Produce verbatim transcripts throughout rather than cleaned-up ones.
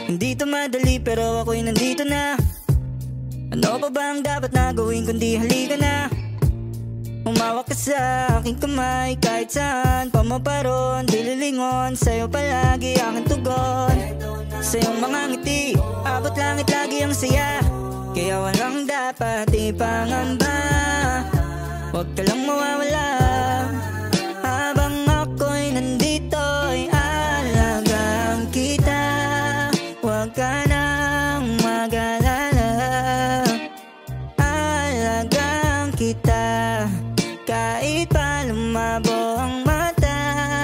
Hindi to madali pero ako'y nandito na. Ano pa ba ang dapat na gawin kundi halika na. Umawak ka sa aking kamay kahit saan pa maparoon. Dililingon sa'yo palagi aking tugon. Sa iyong mga ngiti, abot langit lagi ang saya. Kaya walang dapat ipangamba. Huwag ka lang mawawala. Habang ako'y nandito'y alagaan kita. Huwag ka nang mag-alala. Alagaan kita kahit pa lumabo ang mata.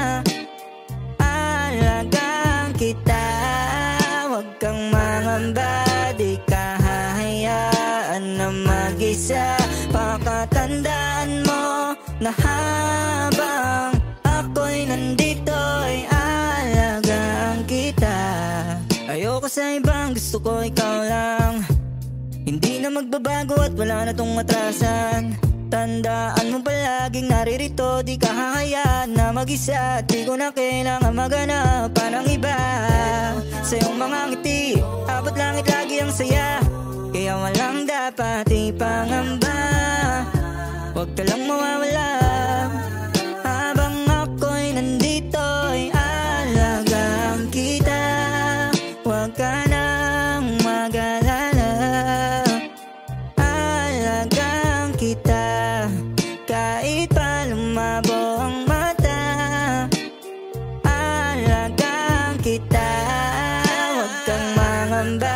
Alagaan kita. Huwag kang mangamba. Di ka hahayaan na mag-isa. Pakatandaan mo na habang ako'y nandito'y alagaan kita. Ayoko sa ibang, gusto ko ikaw lang. Hindi na magbabago at wala na tong atrasan. Tandaan mo palaging naririto. Di ka hahayaan na mag-isa. Di ko na kailangan maghanap pa ng iba. Sa iyong mga ngiti, abot langit lagi ang saya. Kaya walang dapat ipangamba. Huwag ka lang mawawala. Habang ako'y nandito'y alagaan kita. Huwag ka nang mag-alala. Alagaan kita kahit pa lumabo ang mata. Alagaan kita. Huwag kang mangamba.